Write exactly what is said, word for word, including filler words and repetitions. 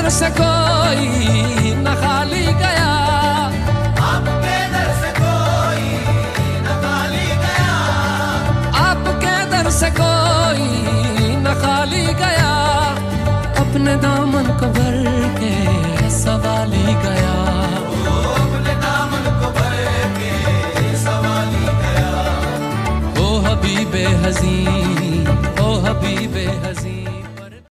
से कोई न खाली गया, आपके दर से कोई न खाली गया, आपके दर से कोई न खाली गया, अपने दामन को भर के सवाली गया।